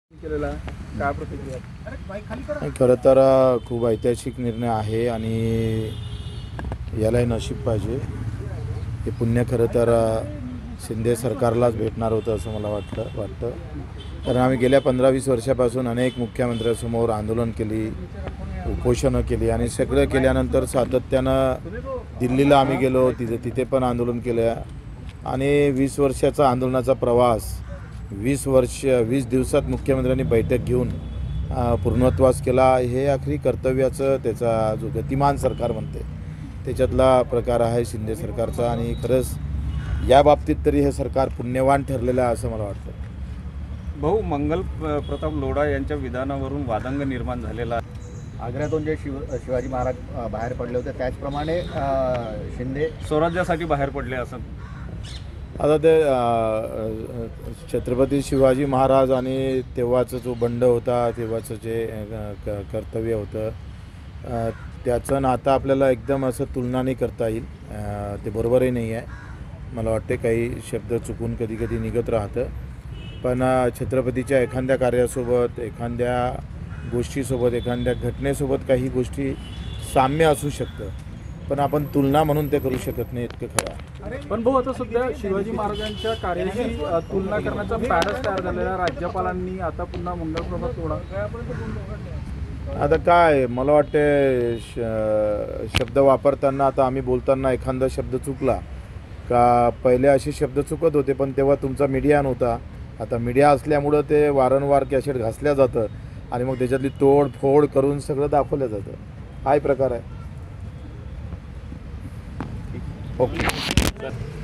केलेला काय प्रतिक्रिया? खरं तर खूप ऐतिहासिक निर्णय आहे आणि यालाही नशीब पाहिजे. हे पुण्य खरं तर शिंदे सरकारलाच भेटणार होतं असं मला वाटतं. कारण आम्ही गेल्या 15-20 वर्षापासून अनेक मुख्यमंत्र्यांसमोर आंदोलन केली, उपोषणं केली आणि सगळं केल्यानंतर सातत्यानं दिल्लीला आम्ही गेलो, तिथे पण आंदोलन केलं आणि 20 वर्षाचा आंदोलनाचा प्रवास 20 दिवसात मुख्यमंत्र्यांनी बैठक घेऊन पूर्णत्वास केला. हे आखरी कर्तव्याचं त्याचा जो गतिमान सरकार म्हणते त्याच्यातला प्रकार आहे शिंदे सरकारचा आणि खरंच या बाबतीत तरी हे सरकार पुण्यवान ठरलेलं आहे असं मला वाटतं. भाऊ, मंगल प्रताप लोढा यांच्या विधानावरून वादंग निर्माण झालेला. आग्र्यातून जे शिवाजी महाराज बाहेर पडले होते त्याचप्रमाणे शिंदे स्वराज्यासाठी बाहेर पडले असं आता ते छत्रपती शिवाजी महाराज आणि तेव्हाचं जो बंड होता, तेव्हाचं जे कर्तव्य होतं त्याचं नातं आपल्याला एकदम असं तुलना नाही करता येईल. ते बरोबरही नाही आहे. मला वाटते काही शब्द चुकून कधी कधी निघत राहतं. पण छत्रपतीच्या एखाद्या कार्यासोबत, एखाद्या गोष्टीसोबत, एखाद्या घटनेसोबत काही गोष्टी साम्य असू शकतं, पण आपण तुलना म्हणून ते करू शकत नाही इतकं खरं आहे. पण भाऊ, आता सध्या शिवाजी महाराजांच्या कार्याशी तुलना करण्याचा पॅरस तयार झालेला राज्यपालांनी आता पुन्हा मंगल प्रताप लोढा. आता काय मला वाटते शब्द वापरताना आता आम्ही बोलताना एखादा शब्द चुकला का पहिले असे शब्द चुकत होते, पण तेव्हा तुमचा मीडिया नव्हता. आता मीडिया असल्यामुळं ते वारंवार कॅसेट घासल्या जातं आणि मग त्याच्यातली तोडफोड करून सगळं दाखवलं जातं. हाही प्रकार आहे. ओके.